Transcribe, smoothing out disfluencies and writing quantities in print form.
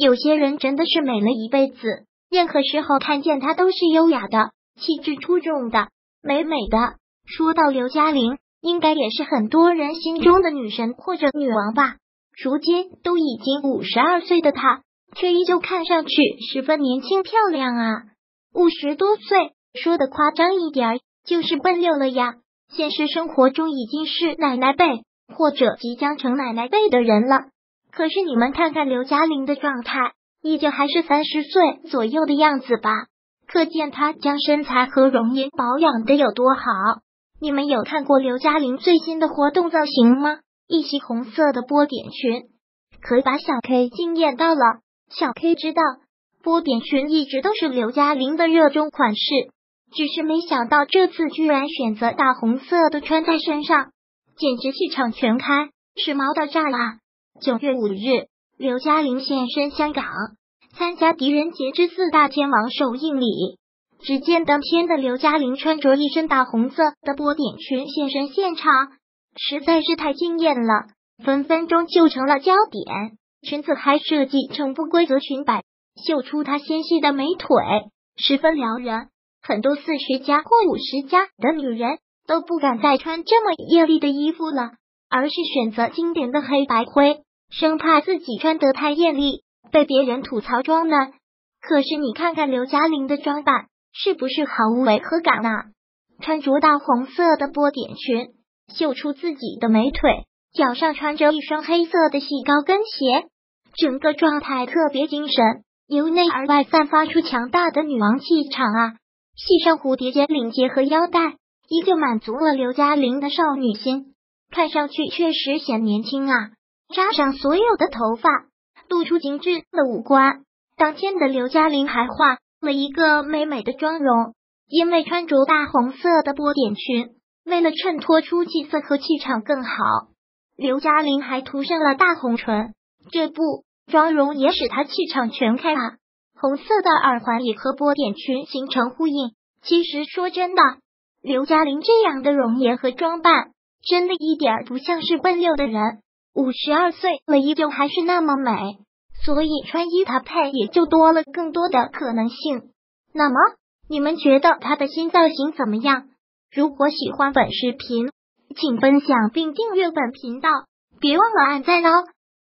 有些人真的是美了一辈子，任何时候看见她都是优雅的，气质出众的，美美的。说到刘嘉玲，应该也是很多人心中的女神或者女王吧。如今都已经52岁的她，却依旧看上去十分年轻漂亮啊。50多岁，说的夸张一点，就是奔六了呀。现实生活中已经是奶奶辈，或者即将成奶奶辈的人了。可是你们看看刘嘉玲的状态，依旧还是30岁左右的样子吧，可见她将身材和容颜保养的有多好。你们有看过刘嘉玲最新的活动造型吗？一袭红色的波点裙，可把小 K 惊艳到了。小 K 知道波点裙一直都是刘嘉玲的热衷款式，只是没想到这次居然选择大红色的穿在身上，简直气场全开，时髦到炸啦！9月5日，刘嘉玲现身香港，参加狄仁杰之4大天王首映礼。只见当天的刘嘉玲穿着一身大红色的波点裙现身现场，实在是太惊艳了，分分钟就成了焦点。裙子还设计成不规则裙摆，秀出她纤细的美腿，十分撩人。很多40加或50加的女人都不敢再穿这么艳丽的衣服了，而是选择经典的黑白灰，生怕自己穿得太艳丽，被别人吐槽装呢。可是你看看刘嘉玲的装扮，是不是毫无违和感啊？穿着大红色的波点裙，秀出自己的美腿，脚上穿着一双黑色的细高跟鞋，整个状态特别精神，由内而外散发出强大的女王气场啊！系上蝴蝶结领结和腰带，依旧满足了刘嘉玲的少女心，看上去确实显年轻啊！扎上所有的头发，露出精致的五官。当天的刘嘉玲还化了一个美美的妆容，因为穿着大红色的波点裙，为了衬托出气色和气场更好，刘嘉玲还涂上了大红唇，这部妆容也使她气场全开啊！红色的耳环也和波点裙形成呼应。其实说真的，刘嘉玲这样的容颜和装扮，真的一点不像是奔六的人。52岁了，依旧还是那么美，所以穿衣搭配也就多了更多的可能性。那么，你们觉得她的新造型怎么样？如果喜欢本视频，请分享并订阅本频道，别忘了按赞哦！